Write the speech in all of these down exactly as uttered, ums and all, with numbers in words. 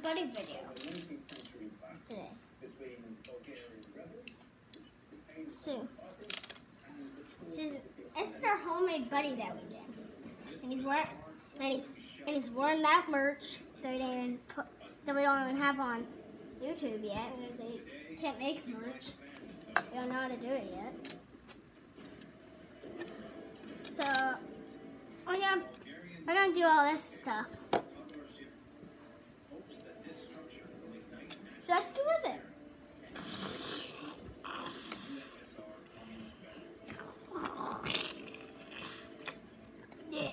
buddy video today. So, this is, this is our homemade buddy that we did, and he's wearing and, he, and he's wearing that merch that we didn't put, that we don't even have on YouTube yet because we can't make merch. We don't know how to do it yet. So we're gonna we're gonna do all this stuff. So let's get with it. Yeah.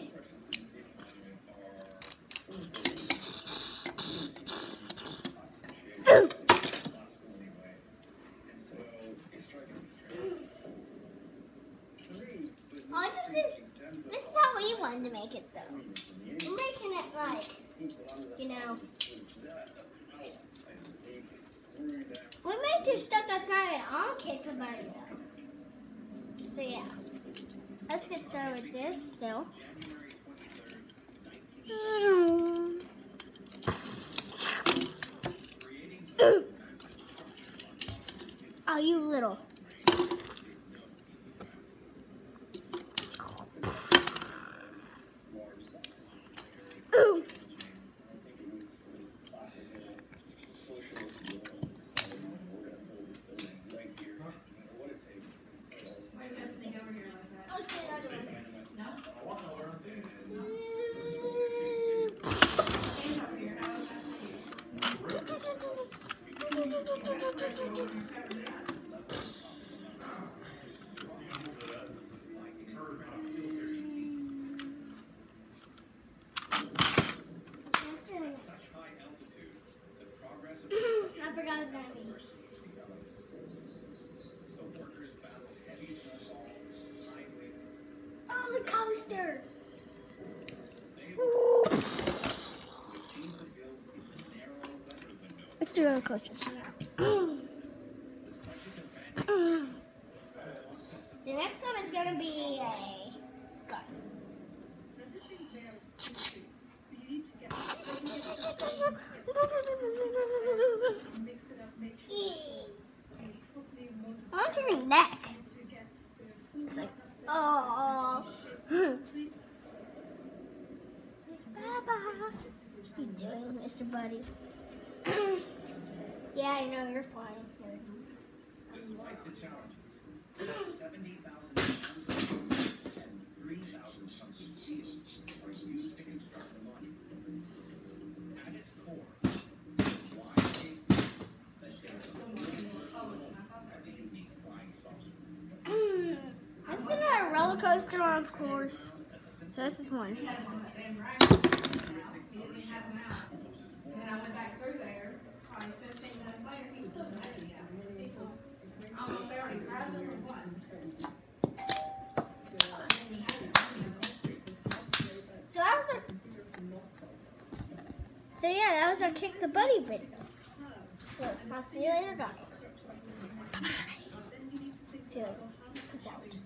Well, it just is, this is how we wanted to make it, though. We're making it like, you know, we might do stuff that's not even on Kick the Buddy, though. So, yeah. Let's get started with this still. Oh, you little. Ooh. I forgot his name. Oh, the coaster! Let's do roller coasters now. The next one is going to be a gun. Onto your neck. It's like, oh. Baba. What are you doing, Mister Buddy? Yeah, I know, you're fine. Despite the challenges, seventy thousand tons of wood and three thousand tons of steel are used to construct the monument. At its core, wide shaped that takes a a unique flying saucer. This is another roller coaster, of course. So this is one. And then I went back through there, probably fifteen minutes later, he still had it yet. People, I don't know if they already grabbed it or what. So that was our. So yeah, that was our Kick the Buddy video. So I'll see you later, guys. See you later. Peace out.